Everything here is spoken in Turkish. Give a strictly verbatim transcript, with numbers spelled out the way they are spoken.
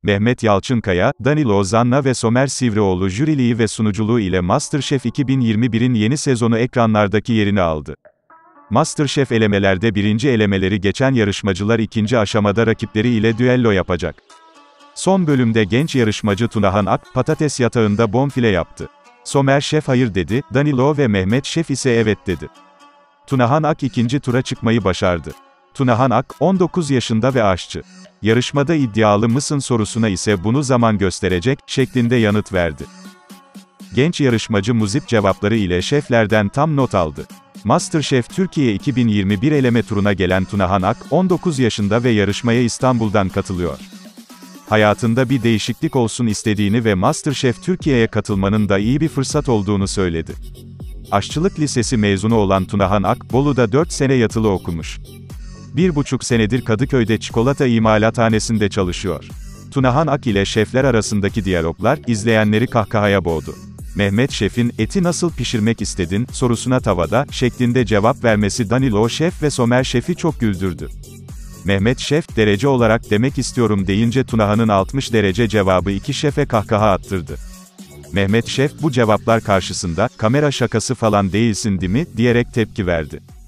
Mehmet Yalçınkaya, Danilo Zann'a ve Somer Sivrioğlu jüriliği ve sunuculuğu ile MasterChef iki bin yirmi bir'in yeni sezonu ekranlardaki yerini aldı. MasterChef elemelerde birinci elemeleri geçen yarışmacılar ikinci aşamada rakipleri ile düello yapacak. Son bölümde genç yarışmacı Tunahan Ak, patates yatağında bonfile yaptı. Somer Şef hayır dedi, Danilo ve Mehmet Şef ise evet dedi. Tunahan Ak ikinci tura çıkmayı başardı. Tunahan Ak, on dokuz yaşında ve aşçı. Yarışmada iddialı mısın sorusuna ise bunu zaman gösterecek, şeklinde yanıt verdi. Genç yarışmacı muzip cevapları ile şeflerden tam not aldı. MasterChef Türkiye iki bin yirmi bir eleme turuna gelen Tunahan Ak, on dokuz yaşında ve yarışmaya İstanbul'dan katılıyor. Hayatında bir değişiklik olsun istediğini ve MasterChef Türkiye'ye katılmanın da iyi bir fırsat olduğunu söyledi. Aşçılık lisesi mezunu olan Tunahan Ak, Bolu'da dört sene yatılı okumuş. Bir buçuk senedir Kadıköy'de çikolata imalathanesinde çalışıyor. Tunahan Ak ile şefler arasındaki diyaloglar, izleyenleri kahkahaya boğdu. Mehmet Şef'in, eti nasıl pişirmek istedin, sorusuna tavada, şeklinde cevap vermesi Danilo Şef ve Somer Şef'i çok güldürdü. Mehmet Şef, derece olarak demek istiyorum deyince Tunahan'ın altmış derece cevabı iki şefe kahkaha attırdı. Mehmet Şef, bu cevaplar karşısında, kamera şakası falan değilsin değil mi, diyerek tepki verdi.